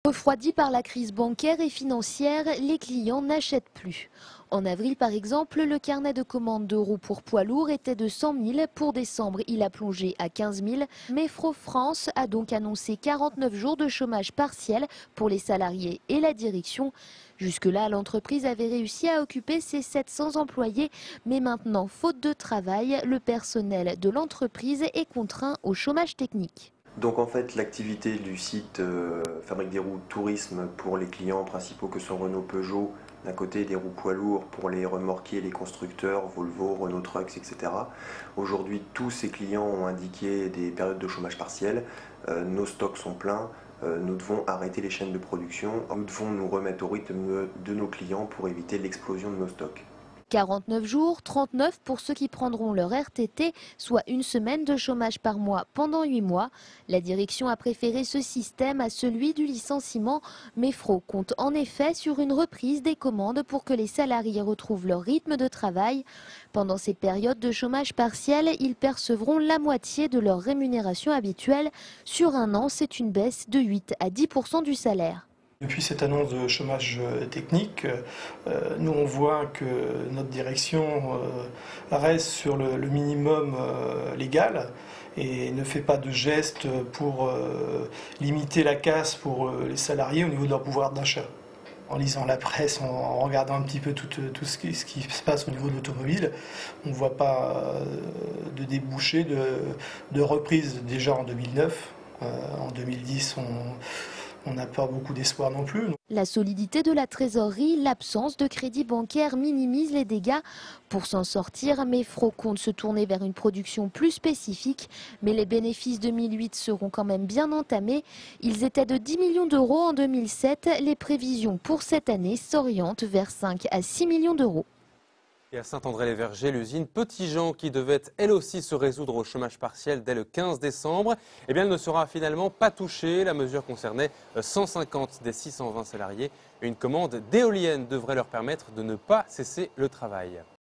Refroidis par la crise bancaire et financière, les clients n'achètent plus. En avril, par exemple, le carnet de commandes d'euros pour poids lourds était de 100 000. Pour décembre, il a plongé à 15 000. Mefro France a donc annoncé 49 jours de chômage partiel pour les salariés et la direction. Jusque-là, l'entreprise avait réussi à occuper ses 700 employés. Mais maintenant, faute de travail, le personnel de l'entreprise est contraint au chômage technique. Donc en fait, l'activité du site Fabrique des roues tourisme pour les clients principaux que sont Renault, Peugeot, d'un côté des roues poids lourds pour les remorquiers, les constructeurs, Volvo, Renault Trucks, etc. Aujourd'hui, tous ces clients ont indiqué des périodes de chômage partiel. Nos stocks sont pleins. Nous devons arrêter les chaînes de production. Nous devons nous remettre au rythme de nos clients pour éviter l'explosion de nos stocks. 49 jours, 39 pour ceux qui prendront leur RTT, soit une semaine de chômage par mois pendant 8 mois. La direction a préféré ce système à celui du licenciement. Mefro compte en effet sur une reprise des commandes pour que les salariés retrouvent leur rythme de travail. Pendant ces périodes de chômage partiel, ils percevront la moitié de leur rémunération habituelle. Sur un an, c'est une baisse de 8 à 10% du salaire. Depuis cette annonce de chômage technique, nous on voit que notre direction reste sur le minimum légal et ne fait pas de gestes pour limiter la casse pour les salariés au niveau de leur pouvoir d'achat. En lisant la presse, en regardant un petit peu tout ce qui se passe au niveau de l'automobile, on ne voit pas de débouché, de reprise déjà en 2009. En 2010, on n'a pas beaucoup d'espoir non plus. La solidité de la trésorerie, l'absence de crédit bancaire minimise les dégâts. Pour s'en sortir, Mefro compte se tourner vers une production plus spécifique, mais les bénéfices 2008 seront quand même bien entamés. Ils étaient de 10 millions d'euros en 2007. Les prévisions pour cette année s'orientent vers 5 à 6 millions d'euros. Et à Saint-André-les-Vergers, l'usine Petit-Jean, qui devait elle aussi se résoudre au chômage partiel dès le 15 décembre, eh bien, elle ne sera finalement pas touchée. La mesure concernait 150 des 620 salariés. Une commande d'éoliennes devrait leur permettre de ne pas cesser le travail.